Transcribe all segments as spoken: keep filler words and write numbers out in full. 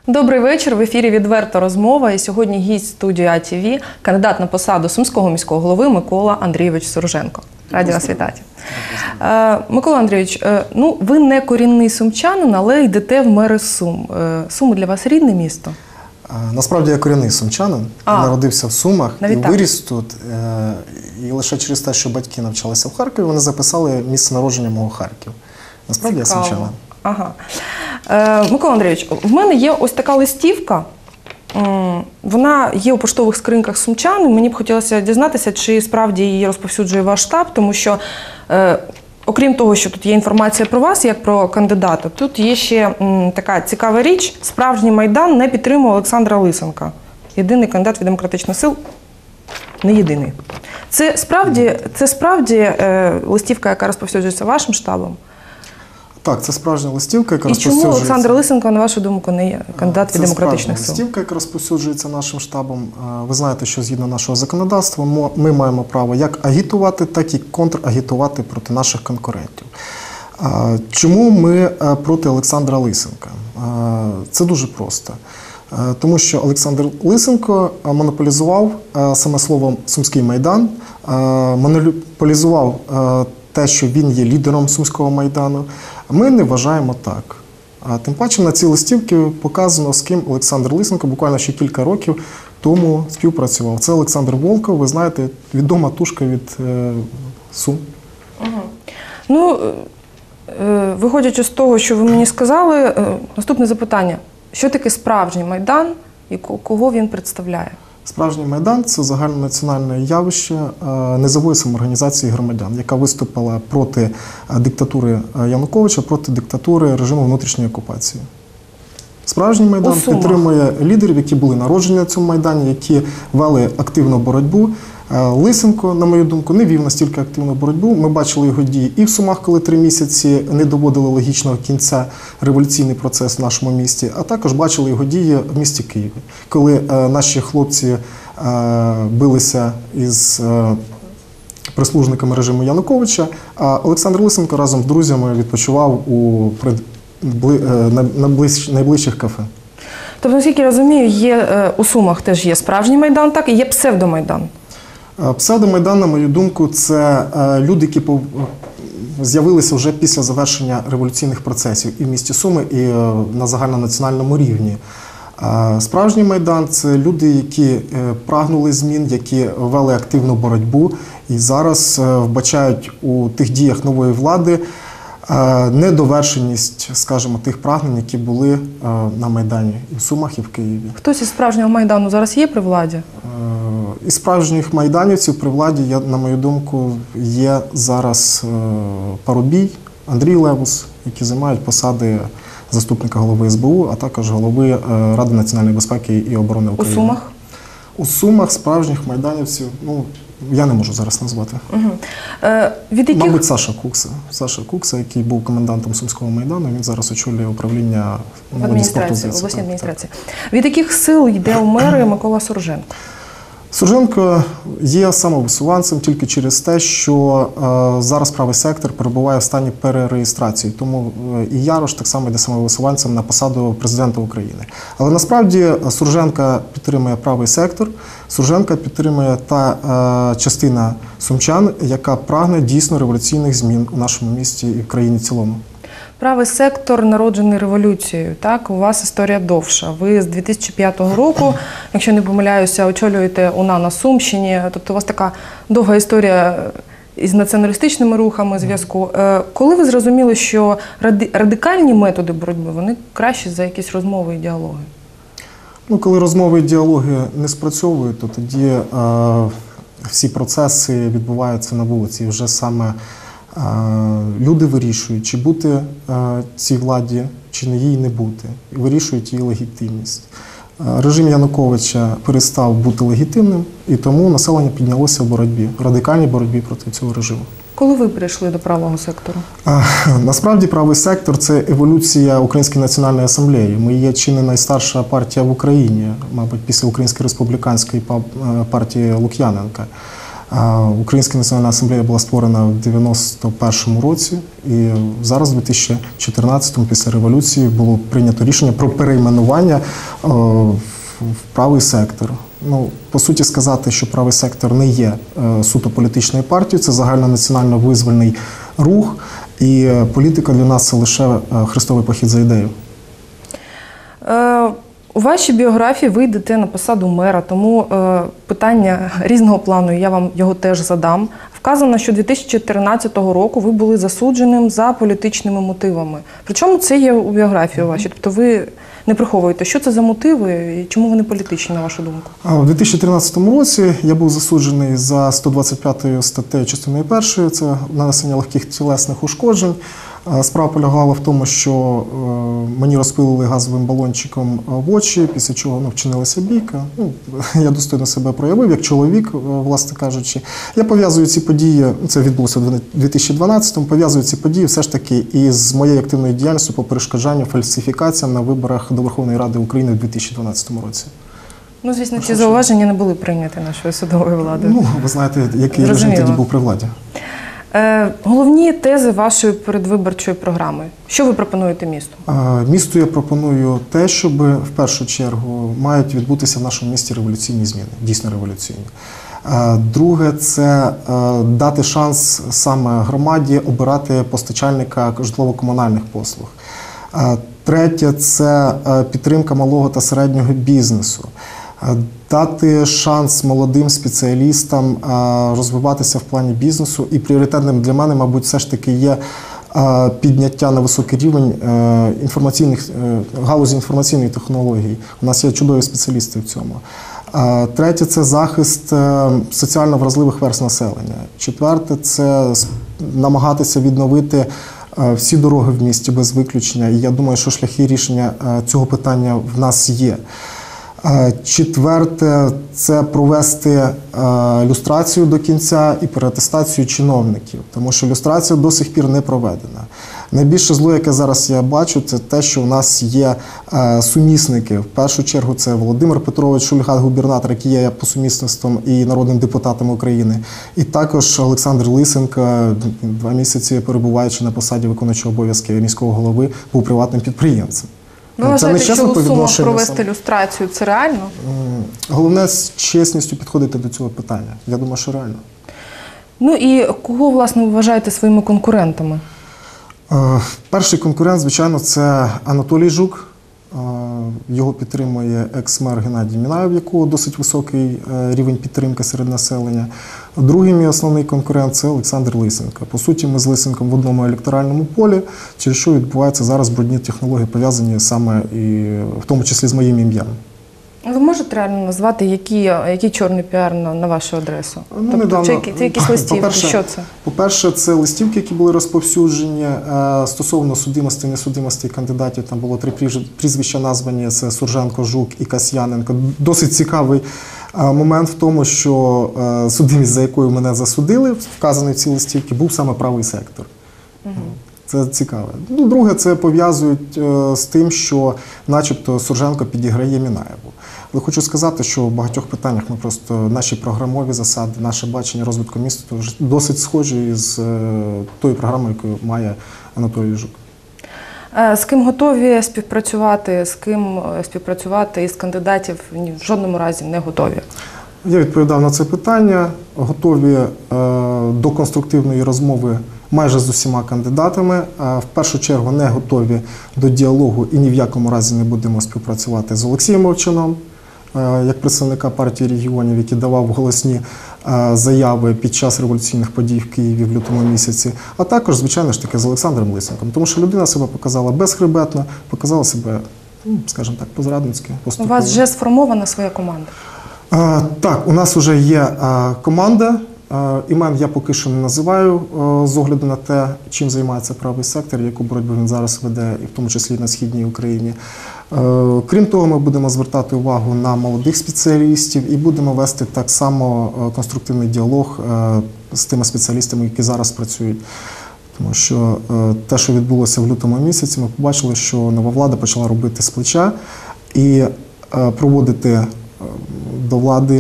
Добрий вечір. В ефірі «Відверта розмова». І сьогодні гість студії А Т В, кандидат на посаду Сумського міського голови Микола Андрійович Сурженко. Раді вас вітати. Микола Андрійович, ну, ви не корінний сумчанин, але йдете в мери Сум. Суми для вас рідне місто? Насправді я корінний сумчанин, я народився в Сумах і виріс тут. І лише через те, що батьки навчалися в Харкові, вони записали місце народження мого Харків. Насправді я сумчанин. Ага. Е, Микола Андрійович, в мене є ось така листівка. Вона є у поштових скриньках сумчан. Мені б хотілося дізнатися, чи справді її розповсюджує ваш штаб, тому що, е, окрім того, що тут є інформація про вас, як про кандидата, тут є ще м, така цікава річ. Справжній Майдан не підтримував Олександра Лисенка. Єдиний кандидат від демократичних сил. Не єдиний. Це справді, це справді е, листівка, яка розповсюджується вашим штабом? Так, це справжня листівка, яка І розповсюджується... чому Олександр Лисенко, на вашу думку, не є кандидат від демократичних сил? Це справжня листівка, яка розповсюджується нашим штабом. Ви знаєте, що згідно нашого законодавства ми маємо право як агітувати, так і контрагітувати проти наших конкурентів. Чому ми проти Олександра Лисенка? Це дуже просто. Тому що Олександр Лисенко монополізував саме слово «Сумський Майдан», монополізував те, що він є лідером Сумського Майдану. Ми не вважаємо так. А тим паче на цій листівці показано, з ким Олександр Лисенко буквально ще кілька років тому співпрацював. Це Олександр Волков, ви знаєте, відома тушка від е, Сум. Ага. Ну, е, виходячи з того, що ви мені сказали, е, наступне запитання. Що таке справжній Майдан і кого він представляє? Справжній Майдан – це загальнонаціональне явище низової самоорганізації громадян, яка виступила проти диктатури Януковича, проти диктатури режиму внутрішньої окупації. Справжній Майдан підтримує лідерів, які були народжені на цьому Майдані, які вели активну боротьбу. Лисенко, на мою думку, не вів настільки активну боротьбу. Ми бачили його дії і в Сумах, коли три місяці не доводили логічного кінця революційний процес в нашому місті, а також бачили його дії в місті Києві, коли е, наші хлопці е, билися із е, прислужниками режиму Януковича, а Олександр Лисенко разом з друзями відпочивав у пред, бли, е, на, на ближ, найближчих кафе. Тобто, наскільки я розумію, є, е, у Сумах теж є справжній Майдан, так, і є псевдомайдан. Псевдомайдан, на мою думку, це люди, які з'явилися вже після завершення революційних процесів і в місті Суми, і на загальнонаціональному рівні. Справжній Майдан – це люди, які прагнули змін, які вели активну боротьбу і зараз вбачають у тих діях нової влади недовершеність, скажімо, тих прагнень, які були на Майдані і в Сумах, і в Києві. Хтось із справжнього Майдану зараз є при владі? Із справжніх майданівців при владі, я, на мою думку, є зараз Парубій, Андрій Левус, які займають посади заступника голови С Б У, а також голови Ради національної безпеки і оборони України. У Сумах? У Сумах справжніх майданівців, ну, я не можу зараз назвати. Угу. Е, від яких... Мабуть, Саша Кукса. Саша Кукса, який був комендантом Сумського Майдану, він зараз очолює управління в адміністрації, в обласній адміністрації. Від яких сил йде у мери Микола Сурженко? Сурженко є самовисуванцем тільки через те, що е, зараз правий сектор перебуває в стані перереєстрації. Тому е, і Ярош так само йде самовисуванцем на посаду президента України. Але насправді Сурженка підтримує правий сектор, Сурженка підтримує та е, частина сумчан, яка прагне дійсно революційних змін у нашому місті і в країні в цілому. Правий сектор народжений революцією, так? У вас історія довша. Ви з дві тисячі п'ятого року, якщо не помиляюся, очолюєте УНА на Сумщині. Тобто у вас така довга історія із націоналістичними рухами зв'язку. Коли ви зрозуміли, що радикальні методи боротьби, вони кращі за якісь розмови і діалоги? Ну, коли розмови і діалоги не спрацьовують, то тоді е, всі процеси відбуваються на вулиці. І вже саме люди вирішують, чи бути цій владі, чи не їй не бути. І вирішують її легітимність. Режим Януковича перестав бути легітимним, і тому населення піднялося в боротьбі, в радикальній боротьбі проти цього режиму. Коли ви прийшли до правого сектору? Насправді правий сектор – це еволюція Української національної асамблеї. Ми є чи не найстарша партія в Україні, мабуть, після Української республіканської партії Лук'яненка. Українська національна асамблея була створена в дев'яносто першому році, і зараз, в дві тисячі чотирнадцятому, після революції, було прийнято рішення про перейменування в правий сектор. Ну, по суті, сказати, що правий сектор не є суто політичною партією, це загальнонаціонально-визвольний рух, і політика для нас – це лише хрестовий похід за ідею. Е, у вашій біографії ви йдете на посаду мера, тому е, питання різного плану, я вам його теж задам. Вказано, що дві тисячі чотирнадцятого року ви були засудженим за політичними мотивами. Причому це є у біографії вашій, тобто ви не приховуєте, що це за мотиви і чому вони політичні, на вашу думку? У дві тисячі тринадцятому році я був засуджений за сто двадцять п'ятою статтею частиною першою, це нанесення легких тілесних ушкоджень. Справа полягала в тому, що мені розпилили газовим балончиком в очі, після чого ну, вчинилася бійка. Ну, я достойно себе проявив, як чоловік, власне кажучи. Я пов'язую ці події, це відбулося в дві тисячі дванадцятому, пов'язую ці події все ж таки із моєю активною діяльністю по перешкоджанню фальсифікаціям на виборах до Верховної Ради України в дві тисячі дванадцятому році. Ну, звісно, ці зауваження не були прийняті нашою судовою владою. Ну, ви знаєте, який режим тоді був при владі. Е, головні тези вашої передвиборчої програми. Що ви пропонуєте місту? Е, місту я пропоную те, щоб в першу чергу мають відбутися в нашому місті революційні зміни, дійсно революційні. Е, друге – це е, дати шанс саме громаді обирати постачальника житлово-комунальних послуг. Е, третє – це е, підтримка малого та середнього бізнесу. Дати шанс молодим спеціалістам розвиватися в плані бізнесу. І пріоритетним для мене, мабуть, все ж таки є підняття на високий рівень інформаційних, галузі інформаційної технології. У нас є чудові спеціалісти в цьому. Третє – це захист соціально вразливих верств населення. Четверте – це намагатися відновити всі дороги в місті без виключення. І я думаю, що шляхи рішення цього питання в нас є. Четверте – це провести е, люстрацію до кінця і переатестацію чиновників, тому що люстрація до сих пір не проведена. Найбільше зло, яке зараз я бачу, це те, що у нас є е, сумісники. В першу чергу це Володимир Петрович Шульга, губернатор, який є по сумісництвам і народним депутатом України, і також Олександр Лисенко, два місяці перебуваючи на посаді виконуючого обов'язки міського голови, був приватним підприємцем. Ви вважаєте, що у Сумах провести люстрацію – це реально? Головне з чесністю підходити до цього питання. Я думаю, що реально. Ну і кого, власне, ви вважаєте своїми конкурентами? Перший конкурент, звичайно, це Анатолій Жук. Його підтримує екс-мер Геннадій Мінаєв, у якого досить високий рівень підтримки серед населення. Другий мій основний конкурент – це Олександр Лисенко. По суті, ми з Лисенком в одному електоральному полі, через що відбуваються зараз брудні технології, пов'язані саме і в тому числі з моїм ім'ям. Ви можете реально назвати, який, який чорний піар на, на вашу адресу? Ну, тобто, недавно, чи, це якісь листівки? Що це? По-перше, це листівки, які були розповсюджені. Стосовно судимості, несудимості кандидатів, там було три прізвища названі, це Сурженко, Жук і Касьяненко. Досить цікавий момент в тому, що судимість, за якою мене засудили, вказаний в цій листівці, був саме правий сектор. Угу. Це цікаве. Ну, друге, це пов'язують з тим, що начебто Сурженко підіграє Мінаєву. Але хочу сказати, що в багатьох питаннях ми просто, наші програмові засади, наше бачення розвитку міста досить схожі з тою програмою, яку має Анатолій Жук. З ким готові співпрацювати, з ким співпрацювати із кандидатів в жодному разі не готові? Я відповідав на це питання. Готові е, до конструктивної розмови майже з усіма кандидатами. Е, в першу чергу не готові до діалогу і ні в якому разі не будемо співпрацювати з Олексієм Мовчаном, е, як представника партії регіонів, який давав голосні е, заяви під час революційних подій в Києві в лютому місяці, а також, звичайно ж таки, з Олександром Лисенком. Тому що людина себе показала безхребетно, показала себе, скажімо так, по-зрадницьки. У вас вже сформована своя команда? А, так, у нас вже є а, команда. А, імен я поки що не називаю а, з огляду на те, чим займається правий сектор, яку боротьбу він зараз веде, і в тому числі на Східній Україні. А, крім того, ми будемо звертати увагу на молодих спеціалістів і будемо вести так само конструктивний діалог а, з тими спеціалістами, які зараз працюють. Тому що а, те, що відбулося в лютому місяці, ми побачили, що нова влада почала робити з плеча і а, проводити до влади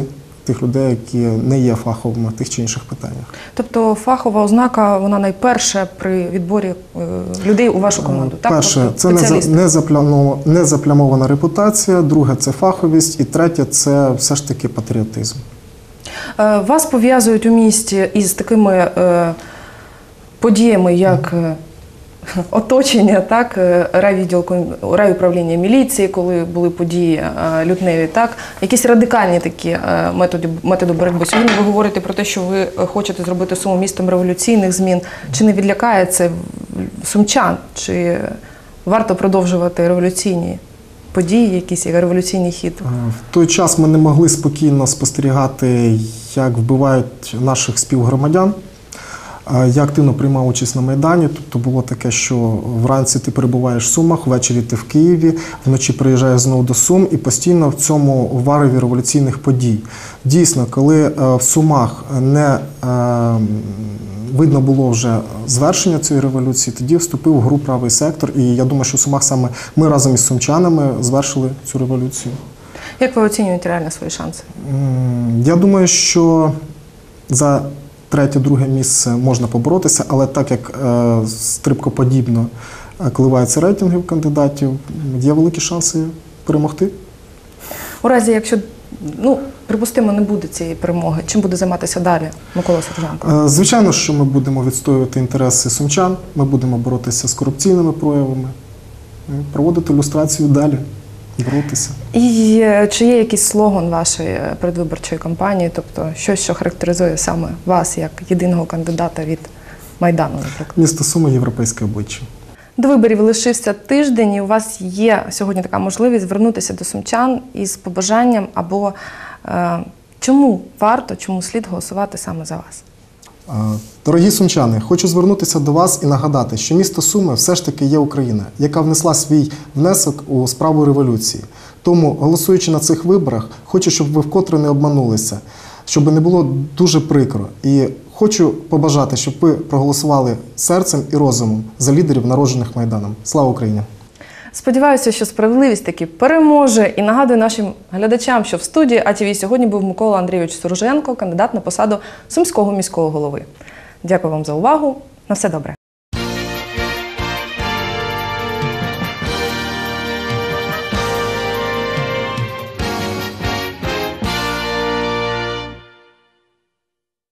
тих людей, які не є фаховими в тих чи інших питаннях. Тобто фахова ознака, вона найперша при відборі е, людей у вашу команду, так? Перше, Тобто це спеціалісти. незаплямована, незаплямована репутація, друге – це фаховість, і третє – це все ж таки патріотизм. Е, Вас пов'язують у місті із такими е, подіями, як е, оточення, так, е, райвідділку, райуправління міліції, коли були події е, лютневі, так, якісь радикальні такі е, методи, методи боротьби. Сьогодні ви говорите про те, що ви хочете зробити Суми містом революційних змін. Чи не відлякає це сумчан? Чи варто продовжувати революційні події, якісь революційний хід? В той час ми не могли спокійно спостерігати, як вбивають наших співгромадян. Я активно приймав участь на Майдані, тобто було таке, що вранці ти перебуваєш в Сумах, ввечері ти в Києві, вночі приїжджаєш знову до Сум і постійно в цьому вареві революційних подій. Дійсно, коли в Сумах не видно було вже звершення цієї революції, тоді вступив в гру правий сектор, і я думаю, що в Сумах саме ми разом із сумчанами звершили цю революцію. Як ви оцінюєте реально свої шанси? Я думаю, що за третє-друге місце можна поборотися, але так як е, стрибкоподібно коливаються рейтинги кандидатів, є великі шанси перемогти. У разі, якщо, ну, припустимо, не буде цієї перемоги, чим буде займатися далі Микола Сержанко? Е, звичайно, що ми будемо відстоювати інтереси сумчан, ми будемо боротися з корупційними проявами, проводити люстрацію далі, боротися. І чи є якийсь слоган вашої передвиборчої кампанії, тобто щось, що характеризує саме вас як єдиного кандидата від Майдану, наприклад? Місто Суми – європейське обличчя. До виборів лишився тиждень, і у вас є сьогодні така можливість звернутися до сумчан із побажанням або е, чому варто, чому слід голосувати саме за вас? Дорогі сумчани, хочу звернутися до вас і нагадати, що місто Суми все ж таки є Україна, яка внесла свій внесок у справу революції. Тому, голосуючи на цих виборах, хочу, щоб ви вкотре не обманулися, щоб не було дуже прикро. І хочу побажати, щоб ви проголосували серцем і розумом за лідерів, народжених Майданом. Слава Україні! Сподіваюся, що справедливість таки переможе. І нагадую нашим глядачам, що в студії А Т В сьогодні був Микола Андрійович Сурженко, кандидат на посаду Сумського міського голови. Дякую вам за увагу. На все добре.